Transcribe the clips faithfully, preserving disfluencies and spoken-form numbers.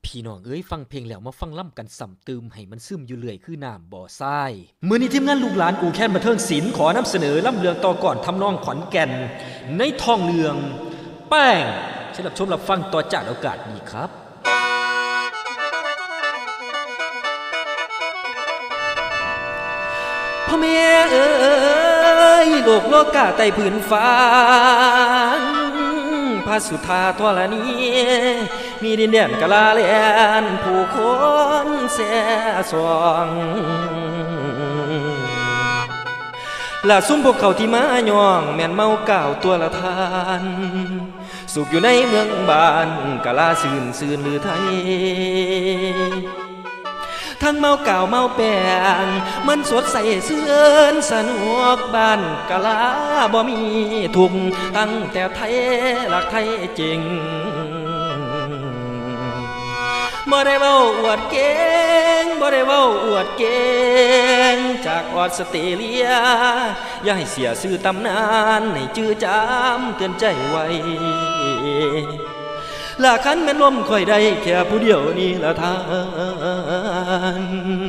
พี่น้องเอ้ยฟังเพลงแล้วมาฟังล่ำกันสัมตืมให้มันซึมอยู่เรื่อยคือน้ำบ่อทรายมื้อนี้ทีมงานลูกหลานกูแค้นบันเทิงศิลป์ขอนำเสนอล่ำเรื่องต่อก่อนทำนองขอนแก่นในท้องเรื่องแป้งเชิญรับชมรับฟังต่อจากโอกาสนี้ครับพ่อแม่เอ้ยโลกโลกาใต้ผืนฟ้าพระสุธาทวรณีมีดินแดนกะลาแลนผู้คนแสสวงและซุ้มพวกเขาที่มาย่องแม่นเมาเก่าตัวละทานสุขอยู่ในเมืองบ้านกะลาซื่นซื่นหรือไทยทั้งเมาเก่าเมาแปงมันสดใสเสื่อนสนุกบ้านกะลาบ่มีทุกตั้งแต่ไทยหลักไทยจริงบ่ได้เว้าอวดเก่งบ่ได้เว้าอวดเก่งจากออสเตรเลียอย่าให้เสียชื่อตำนานให้จื้อจำเตือนใจไว้ละคันแม่นลมค่อยได้แค่ผู้เดียวนี่ละทาน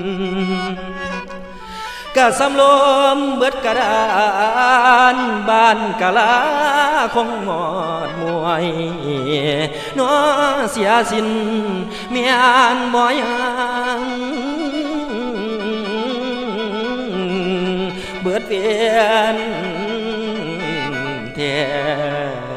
กะสำลมเบิดกระดานบ้านกะลาคงหมดมวยน้อเสียสินเมียนบ่ยังเบิดเปลี่ยนแท้